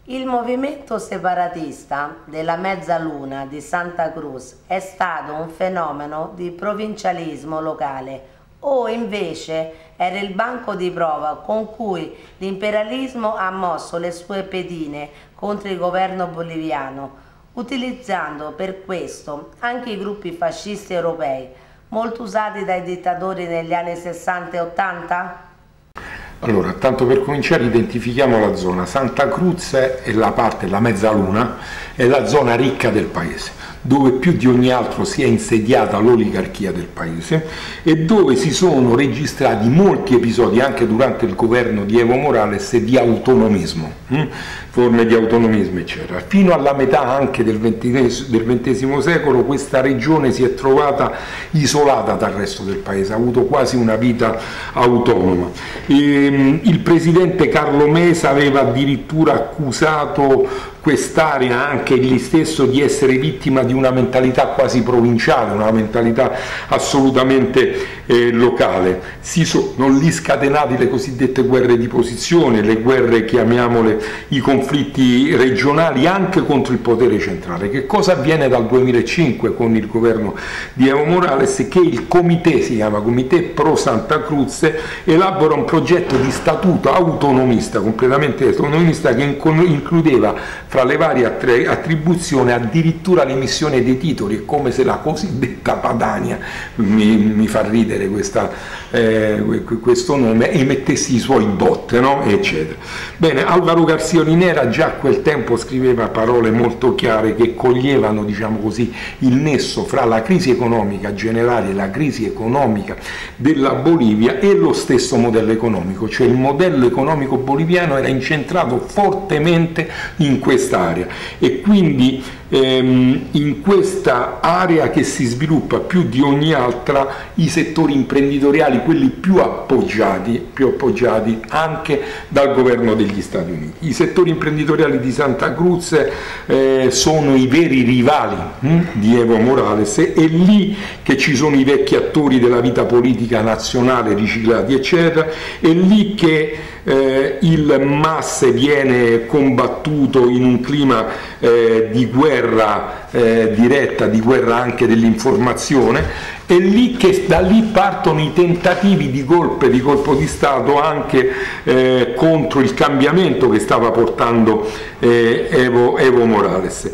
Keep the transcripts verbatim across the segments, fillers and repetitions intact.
Il movimento separatista della Mezzaluna di Santa Cruz è stato un fenomeno di provincialismo locale o invece era il banco di prova con cui l'imperialismo ha mosso le sue pedine contro il governo boliviano, utilizzando per questo anche i gruppi fascisti europei, molto usati dai dittatori negli anni sessanta e ottanta? Allora, tanto per cominciare identifichiamo la zona. Santa Cruz è la parte, la Mezzaluna, è la zona ricca del paese, dove più di ogni altro si è insediata l'oligarchia del paese e dove si sono registrati molti episodi anche durante il governo di Evo Morales di autonomismo, hm? forme di autonomismo eccetera. Fino alla metà anche del ventesimo secolo questa regione si è trovata isolata dal resto del paese, ha avuto quasi una vita autonoma. E, il presidente Carlo Mesa aveva addirittura accusato quest'area anche egli stesso di essere vittima di una mentalità quasi provinciale, una mentalità assolutamente eh, locale. Si sono lì scatenati le cosiddette guerre di posizione, le guerre, chiamiamole, i conflitti regionali anche contro il potere centrale. Che cosa avviene dal duemilacinque con il governo di Evo Morales? Che il comité, si chiama Comité Pro Santa Cruz, elabora un progetto di statuto autonomista, completamente autonomista, che includeva fra le varie attribuzioni addirittura l'emissione dei titoli. È come se la cosiddetta Padania, mi, mi fa ridere questa, eh, questo nome, emettesse i suoi bot, no? eccetera. Bene, Alvaro García Linera già a quel tempo scriveva parole molto chiare che coglievano, diciamo così, il nesso fra la crisi economica generale e la crisi economica della Bolivia e lo stesso modello economico, cioè il modello economico boliviano era incentrato fortemente in quest'area e quindi ehm, in questa area che si sviluppa più di ogni altra i settori imprenditoriali, quelli più appoggiati, più appoggiati anche dal governo degli Stati Uniti. I settori imprenditoriali di Santa Cruz eh, sono i veri rivali hm, di Evo Morales, è lì che ci sono i vecchi attori della vita politica nazionale riciclati eccetera, è lì che eh, il M A S viene combattuto in un clima eh, di guerra eh, diretta, di guerra anche dell'informazione. È lì che da lì partono i tentativi di golpe, di colpo di Stato anche eh, contro il cambiamento che stava portando eh, Evo, Evo Morales.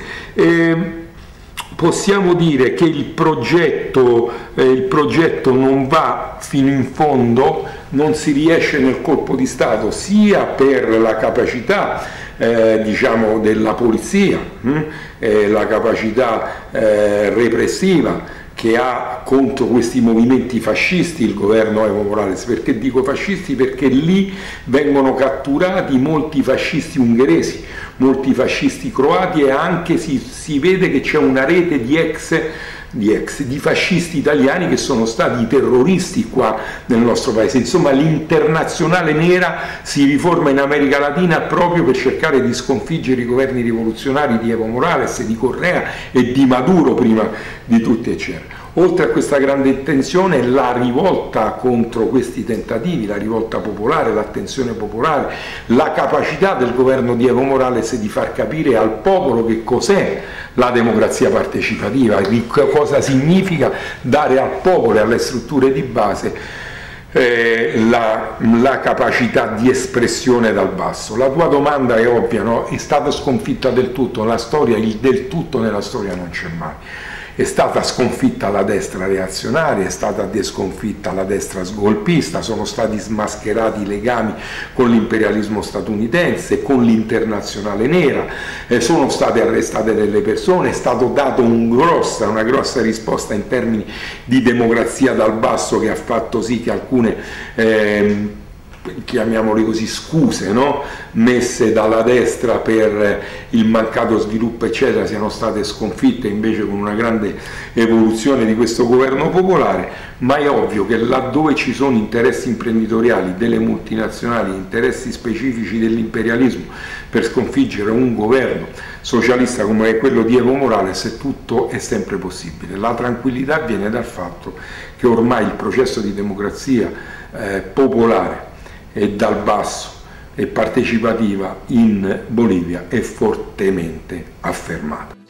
E possiamo dire che il progetto, eh, il progetto non va fino in fondo, non si riesce nel colpo di Stato, sia per la capacità Eh, diciamo della polizia, hm? eh, la capacità eh, repressiva che ha contro questi movimenti fascisti il governo Evo Morales. Perché dico fascisti? Perché lì vengono catturati molti fascisti ungheresi, molti fascisti croati e anche si, si vede che c'è una rete di ex Di, ex, di fascisti italiani che sono stati terroristi qua nel nostro paese. Insomma, l'internazionale nera si riforma in America Latina proprio per cercare di sconfiggere i governi rivoluzionari di Evo Morales, di Correa e di Maduro prima di tutti eccetera. Oltre a questa grande intenzione, la rivolta contro questi tentativi, la rivolta popolare, l'attenzione popolare, la capacità del governo di Evo Morales di far capire al popolo che cos'è la democrazia partecipativa, di cosa significa dare al popolo e alle strutture di base eh, la, la capacità di espressione dal basso. La tua domanda è ovvia, no? È stata sconfitta del tutto, la storia, il del tutto nella storia non c'è mai. È stata sconfitta la destra reazionaria, è stata sconfitta la destra sgolpista, sono stati smascherati i legami con l'imperialismo statunitense, con l'internazionale nera, eh, sono state arrestate delle persone, è stato dato un grossa, una grossa risposta in termini di democrazia dal basso che ha fatto sì che alcune eh, chiamiamole così, scuse, no? messe dalla destra per il mancato sviluppo eccetera siano state sconfitte invece con una grande evoluzione di questo governo popolare. Ma è ovvio che laddove ci sono interessi imprenditoriali delle multinazionali, interessi specifici dell'imperialismo per sconfiggere un governo socialista come è quello di Evo Morales, tutto è sempre possibile. La tranquillità viene dal fatto che ormai il processo di democrazia eh, popolare e dal basso e partecipativa in Bolivia è fortemente affermata.